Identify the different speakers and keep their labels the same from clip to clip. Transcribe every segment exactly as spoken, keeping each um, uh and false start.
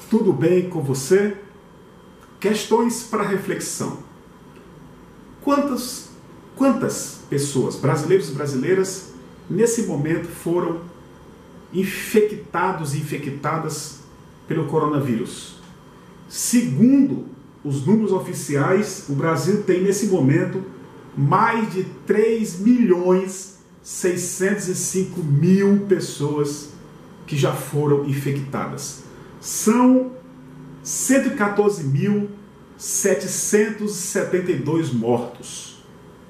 Speaker 1: tudo bem com você? Questões para reflexão. Quantas, quantas pessoas, brasileiros e brasileiras, nesse momento foram infectados e infectadas pelo coronavírus? Segundo os números oficiais, o Brasil tem nesse momento mais de três milhões seiscentos e cinco mil pessoas que já foram infectadas. São cento e quatorze mil setecentos e setenta e dois mortos.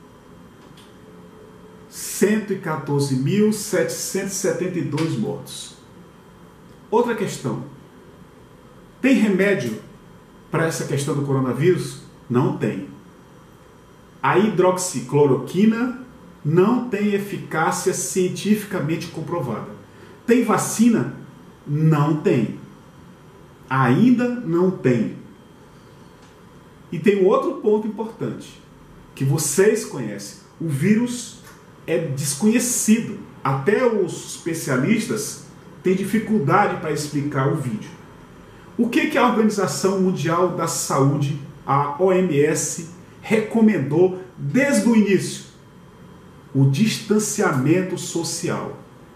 Speaker 1: cento e quatorze mil setecentos e setenta e dois mortos. Outra questão. Tem remédio para essa questão do coronavírus? Não tem. A hidroxicloroquina não tem eficácia cientificamente comprovada. Tem vacina? Não tem. Ainda não tem. E tem um outro ponto importante, que vocês conhecem. O vírus é desconhecido. Até os especialistas têm dificuldade para explicar o vídeo. O que, que a Organização Mundial da Saúde, a O M S, recomendou desde o início? O distanciamento social.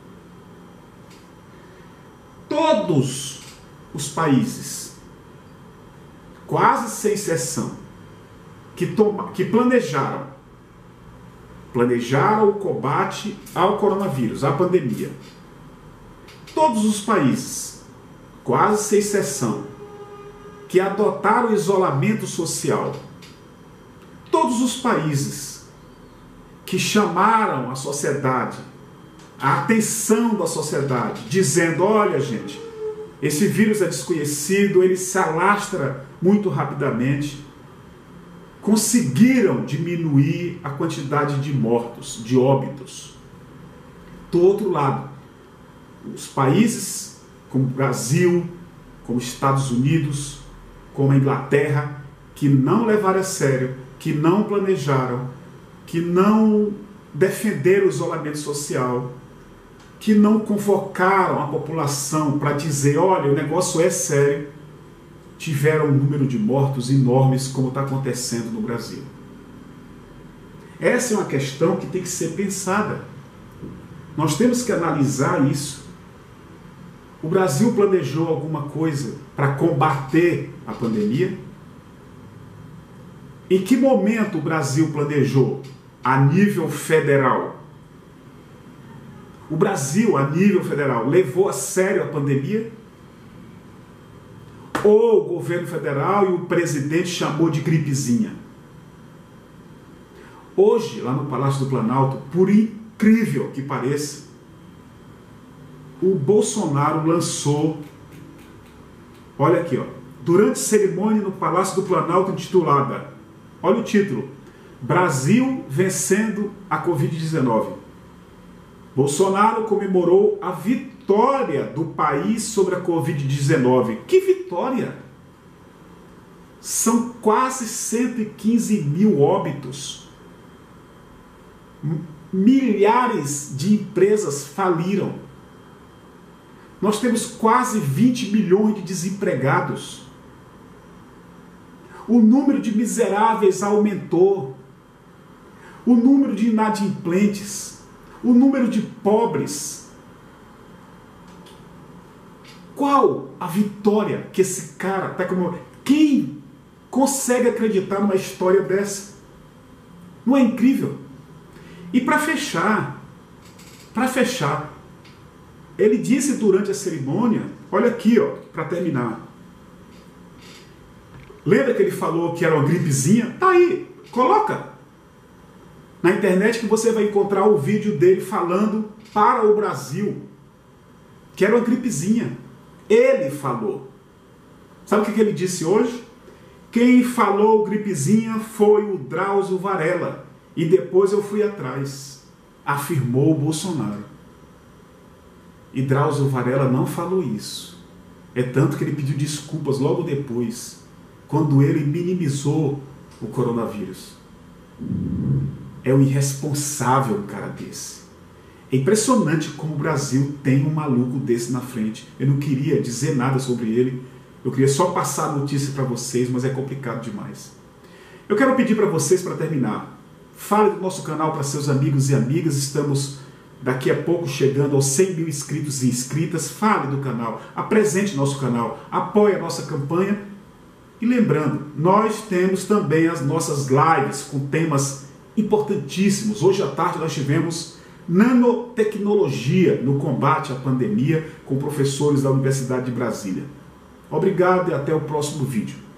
Speaker 1: Todos os países, quase sem exceção, que, toma, que planejaram, planejaram o combate ao coronavírus, à pandemia. Todos os países, quase sem exceção, que adotaram o isolamento social. Todos os países que chamaram a sociedade, a atenção da sociedade, dizendo: olha, gente, esse vírus é desconhecido, ele se alastra muito rapidamente, conseguiram diminuir a quantidade de mortos, de óbitos. Do outro lado, os países como o Brasil, como os Estados Unidos, como a Inglaterra, que não levaram a sério, que não planejaram, que não defenderam o isolamento social, que não convocaram a população para dizer: olha, o negócio é sério, tiveram um número de mortos enormes, como está acontecendo no Brasil. Essa é uma questão que tem que ser pensada. Nós temos que analisar isso. O Brasil planejou alguma coisa para combater a pandemia? Em que momento o Brasil planejou a nível federal? O Brasil, a nível federal, levou a sério a pandemia? Ou o governo federal e o presidente chamou de gripezinha? Hoje, lá no Palácio do Planalto, por incrível que pareça, o Bolsonaro lançou, olha aqui, ó, durante cerimônia no Palácio do Planalto intitulada, olha o título: Brasil vencendo a covid dezenove. Bolsonaro comemorou a vitória do país sobre a covid dezenove. Que vitória! São quase cento e quinze mil óbitos. Milhares de empresas faliram. Nós temos quase vinte milhões de desempregados. O número de miseráveis aumentou. O número de inadimplentes. O número de pobres. Qual a vitória que esse cara está comemorando? Quem consegue acreditar numa história dessa? Não é incrível? E para fechar, para fechar, ele disse durante a cerimônia, olha aqui, ó, para terminar. Lembra que ele falou que era uma gripezinha? Tá aí, coloca na internet que você vai encontrar o vídeo dele falando para o Brasil que era uma gripezinha. Ele falou. Sabe o que ele disse hoje? Quem falou gripezinha foi o Drauzio Varela. E depois eu fui atrás. Afirmou o Bolsonaro. E Drauzio Varela não falou isso. É tanto que ele pediu desculpas logo depois, quando ele minimizou o coronavírus. É um irresponsável um cara desse. É impressionante como o Brasil tem um maluco desse na frente. Eu não queria dizer nada sobre ele, Eu queria só passar a notícia para vocês, mas é complicado demais. Eu quero pedir para vocês, para terminar, fale do nosso canal para seus amigos e amigas. Estamos daqui a pouco chegando aos cem mil inscritos e inscritas. Fale do canal, apresente nosso canal, apoie a nossa campanha. E lembrando, nós temos também as nossas lives com temas importantíssimos. Hoje à tarde nós tivemos nanotecnologia no combate à pandemia com professores da Universidade de Brasília. Obrigado e até o próximo vídeo.